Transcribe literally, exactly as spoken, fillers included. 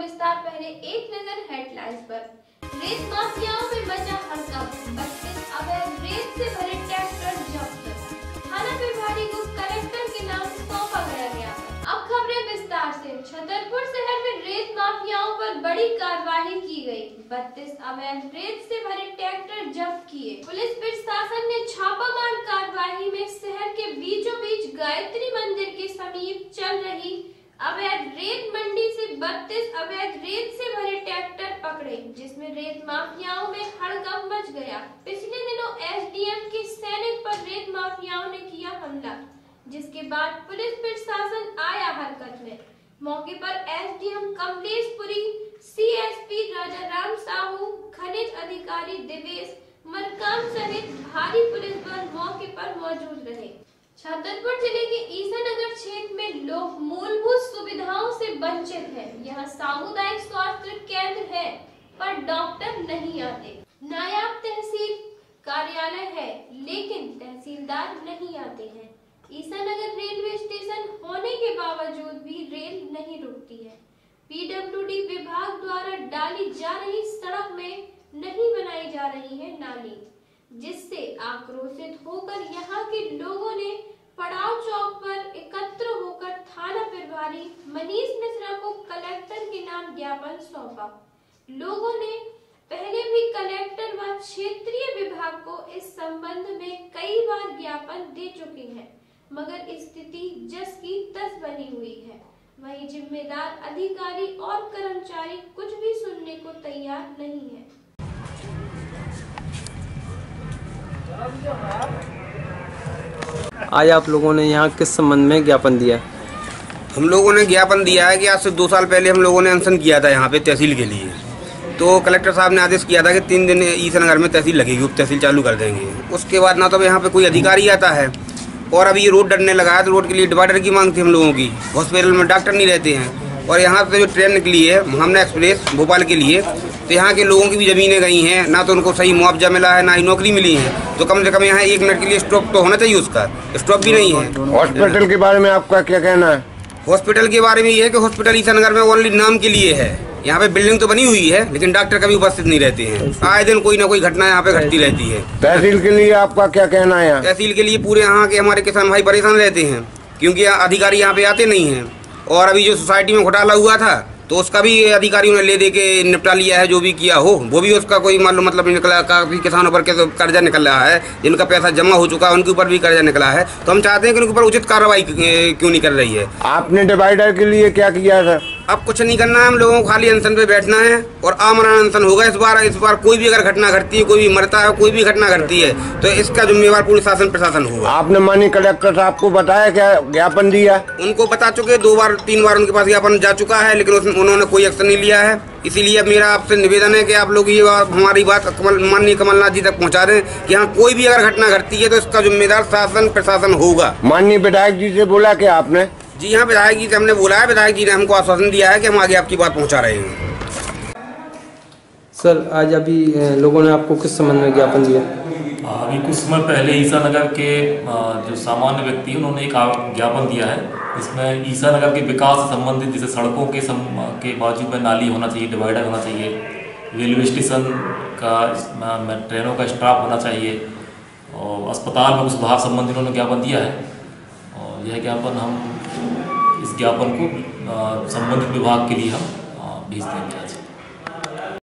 विस्तार पहले एक नजर हेडलाइंस पर। रेत माफियाओं में मचा हड़कंप, बत्तीस अवैध रेत से भरे ट्रैक्टर जब्त। थाना प्रभारी को कलेक्टर के नाम सौंपा गया ज्ञापन। अब खबरें विस्तार से। छतरपुर शहर में रेत माफियाओं पर बड़ी कार्रवाई की गई। बत्तीस अवैध रेत से भरे ट्रैक्टर जब्त किए। पुलिस प्रशासन ने छापामार कार्रवाई में शहर के बीचों बीच गायत्री मंदिर के समीप चल रही अवैध रेत मंडी से बत्तीस अवैध रेत से भरे ट्रैक्टर पकड़े, जिसमें रेत माफियाओं में हड़कंप मच गया। पिछले दिनों एसडीएम के सैनिक पर रेत माफियाओं ने किया हमला, जिसके बाद पुलिस प्रशासन आया हरकत में। मौके पर एसडीएम कमलेशपुरी, सीएसपी राजाराम साहू, खनिज अधिकारी दिवेश मरकाम सहित भारी पुलिस बल मौके पर मौजूद रहे। छतरपुर जिले के ईसानगर क्षेत्र में लोग मूलभूत सुविधाओं से वंचित हैं। यहाँ सामुदायिक स्वास्थ्य केंद्र है, पर डॉक्टर नहीं आते। नायब तहसील कार्यालय है, लेकिन तहसीलदार नहीं आते हैं। ईसानगर रेलवे स्टेशन होने के बावजूद भी रेल नहीं रुकती है। पीडब्ल्यूडी विभाग द्वारा डाली जा रही सड़क में नहीं बनाई जा रही है नाली, जिससे आक्रोशित होकर यहाँ के लोगों ने पड़ाव चौक पर एकत्र होकर थाना प्रभारी मनीष मिश्रा को कलेक्टर के नाम ज्ञापन सौंपा। लोगों ने पहले भी कलेक्टर व क्षेत्रीय विभाग को इस संबंध में कई बार ज्ञापन दे चुके हैं, मगर स्थिति जस की तस बनी हुई है। वहीं जिम्मेदार अधिकारी और कर्मचारी कुछ भी सुनने को तैयार नहीं है। आज आप लोगों ने यहाँ किस संबंध में ज्ञापन दिया? हम लोगों ने ज्ञापन दिया है कि आज से दो साल पहले हम लोगों ने अनशन किया था यहाँ पे तहसील के लिए। तो कलेक्टर साहब ने आदेश किया था कि तीन दिन ईसानगर में तहसील लगेगी, उप तहसील चालू कर देंगे। उसके बाद ना तो यहाँ पे कोई अधिकारी आता है, और अभी ये रोड डरने लगा है, तो रोड के लिए डिवाइडर की मांग थी हम लोगों की। हॉस्पिटल में डॉक्टर नहीं रहते हैं, और यहाँ से जो ट्रेन निकली है हमने एक्सप्रेस भोपाल के लिए, तो यहाँ के लोगों की भी ज़मीनें गई हैं, ना तो उनको सही मुआवजा मिला है, ना ही नौकरी मिली है। तो कम से कम यहाँ एक मिनट के लिए स्टॉप तो होना चाहिए, उसका स्टॉप भी नहीं है। हॉस्पिटल के बारे में आपका क्या कहना है? हॉस्पिटल के बारे में ये है कि हॉस्पिटल ईसानगर में ओनली नाम के लिए है। यहाँ पे बिल्डिंग तो बनी हुई है, लेकिन डॉक्टर कभी उपस्थित नहीं रहते हैं। आए दिन कोई ना कोई घटना यहाँ पे घटती रहती है। तहसील के लिए आपका क्या कहना है? तहसील के लिए पूरे यहाँ के हमारे किसान भाई परेशान रहते हैं, क्योंकि अधिकारी यहाँ पे आते नहीं हैं। और अभी जो सोसाइटी में घोटाला हुआ था, तो उसका भी अधिकारियों ने ले दे के निपटा लिया है। जो भी किया हो वो भी उसका कोई मालूम मतलब निकला। काफ़ी किसानों पर कर्जा निकल रहा है, जिनका पैसा जमा हो चुका है उनके ऊपर भी कर्जा निकला है। तो हम चाहते हैं कि उनके ऊपर उचित कार्रवाई क्यों नहीं कर रही है। आपने डिवाइडर के लिए क्या किया था? अब कुछ नहीं करना है, हम लोगों को खाली अनशन पे बैठना है, और आमरण अनशन होगा इस बार। इस बार कोई भी अगर घटना घटती है, कोई भी मरता है, कोई भी घटना घटती है, तो इसका जिम्मेवार पूरी शासन प्रशासन होगा। आपने माननीय कलेक्टर साहब को बताया, क्या ज्ञापन दिया? उनको बता चुके, दो बार तीन बार उनके पास ज्ञापन जा चुका है, लेकिन उसमें उन्होंने कोई एक्शन नहीं लिया है। इसीलिए मेरा आपसे निवेदन है कि आप लोग ये हमारी बात कमल माननीय कमलनाथ जी तक पहुंचा दें कि यहाँ कोई भी अगर घटना घटती है तो इसका जिम्मेदार शासन प्रशासन होगा। माननीय विधायक जी से बोला क्या आपने? जी हाँ, विधायक जी से हमने बोला है। विधायक जी ने हमको आश्वासन दिया है कि हम आगे आपकी बात पहुंचा रहे हैं। सर, आज अभी लोगों ने आपको किस संबंध में ज्ञापन दिया? अभी कुछ समय पहले ईसानगर के जो सामान्य व्यक्ति हैं उन्होंने एक ज्ञापन दिया है। इसमें ईसानगर के विकास से संबंधित, जैसे सड़कों के सम, के बाजू में नाली होना चाहिए, डिवाइडर होना चाहिए, रेलवे स्टेशन का ट्रेनों का स्टाफ होना चाहिए, और अस्पताल में सुधार संबंधी उन्होंने ज्ञापन दिया है। और यह ज्ञापन हम इस ज्ञापन को संबंधित विभाग के लिए हम भेज देंगे आज।